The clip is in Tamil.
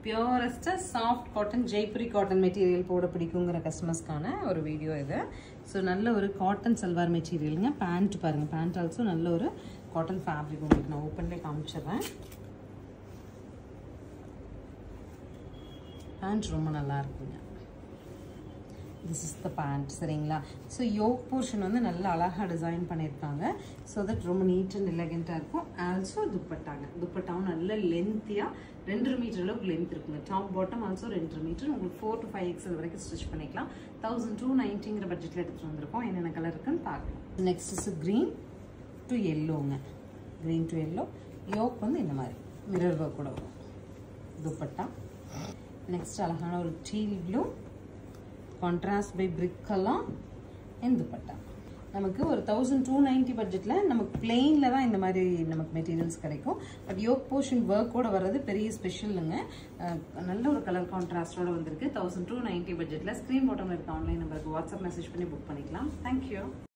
Purest soft cotton Jaipuri cotton material போட பிடிக்குங்கிற கஸ்டமர்ஸ்க்கான ஒரு வீடியோ இது. ஸோ நல்ல ஒரு காட்டன் சல்வார் மெட்டீரியலுங்க. பேண்ட் பாருங்கள், பேண்ட் ஆல்சோ நல்ல ஒரு காட்டன் ஃபேப்ரிக். உங்களுக்கு நான் ஓப்பன்லேயே காமிச்சிடுறேன். பேண்ட் ரொம்ப நல்லா இருக்குங்க. This is the pant. சரிங்களா? ஸோ யோக் போர்ஷன் வந்து நல்லா அழகாக டிசைன் பண்ணியிருக்காங்க. ஸோ தட் ரொம்ப நீட் அண்ட் எலகெண்ட்டாக இருக்கும். ஆல்சோ துப்பட்டாங்க. துப்பட்டாவும் நல்ல லென்த்தியாக 2 மீட்டர் அளவுக்கு லென்த் இருக்குங்க. Top bottom also 2 meter. உங்களுக்கு 4 to 5 XL வரைக்கும் ஸ்டிச் பண்ணிக்கலாம். 1290 பட்ஜெட்டில் எடுத்துகிட்டு வந்திருக்கோம். என்னென்ன கலர் இருக்குன்னு பார்க்கலாம். நெக்ஸ்ட் இஸ் க்ரீன் டு எல்லோங்க. Green to yellow. யோக் வந்து இந்த மாதிரி மிரர் ஒர்க் கூட வரும். துப்பட்டா. நெக்ஸ்ட் அழகான ஒரு teal blue contrast by brick colour and dupatta. நமக்கு ஒரு 1290 பட்ஜெட்டில் நமக்கு பிளெயினில் தான் இந்த மாதிரி நமக்கு மெட்டீரியல்ஸ் கிடைக்கும். பட் யோக் போர்ஷன் ஒர்க்கோட வர்றது பெரிய ஸ்பெஷலுங்க. நல்ல ஒரு கலர் கான்ட்ராஸ்டோட வந்திருக்கு. 1290 பட்ஜெட்டில் ஸ்க்ரீன் பாட்டமில் இருக்க ஆன்லைன் நம்பருக்கு வாட்ஸ்அப் மெசேஜ் பண்ணி புக் பண்ணிக்கலாம். தேங்க்யூ.